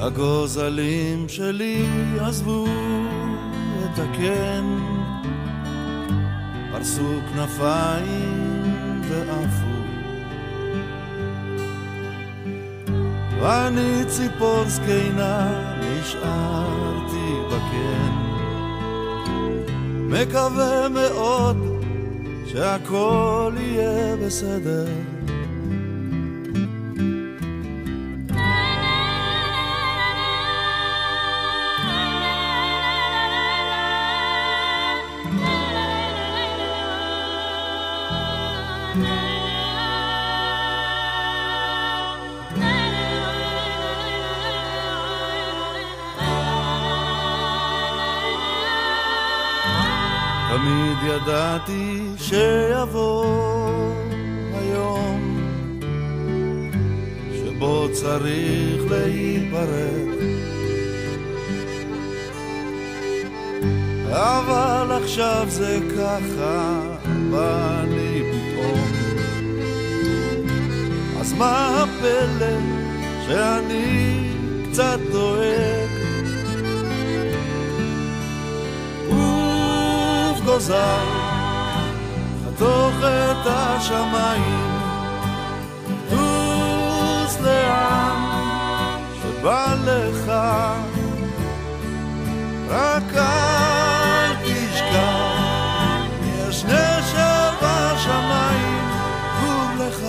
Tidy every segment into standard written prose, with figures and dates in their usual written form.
הגוזלים שלי עזבו את הקן, פרסו כנפיים ועפו, ואני ציפור זקנה נשארתי בקן, מקווה מאוד שהכל יהיה בסדר. תמיד ידעתי שיבוא היום שבו צריך להיפרד, אבל עכשיו זה ככה בא לי פתאום. אז מה הפלא שאני קצת דואג? גוזל חתוך את השמיים, טוס לאן שבא לך, רק אל תשכח יש נשר בשמיים גבול לך.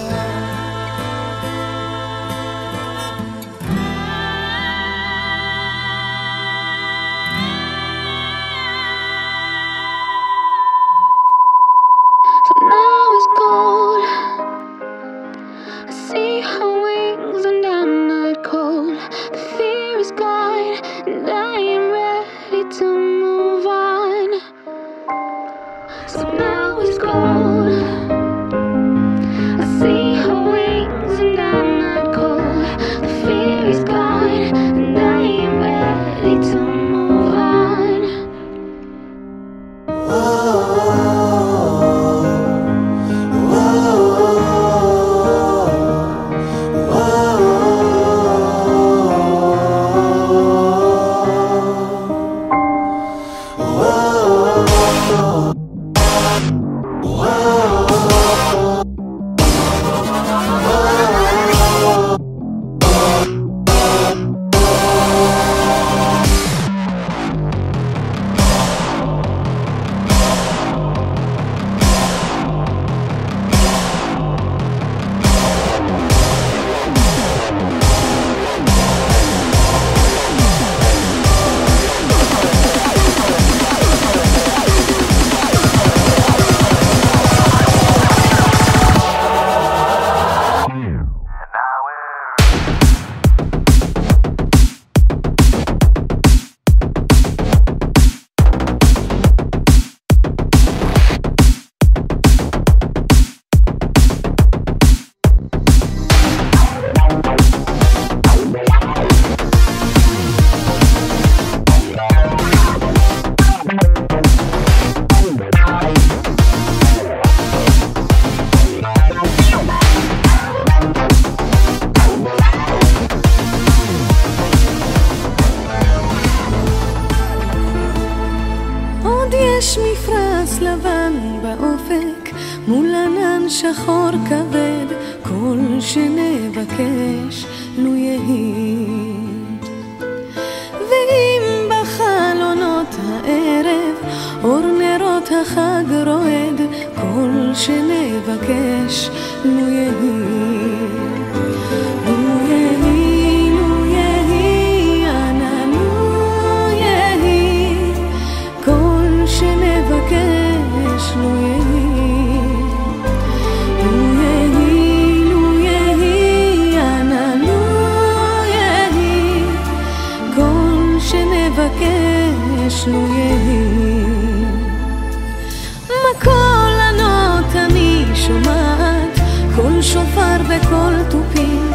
מול ענן שחור כבד, כל שנבקש לו יהי. ואם בחלונות הערב אור נרות החג רועד, כל שנבקש לו יהי. לו יהי. מקול ענות אני שומעת, קול שופר וקול תופים,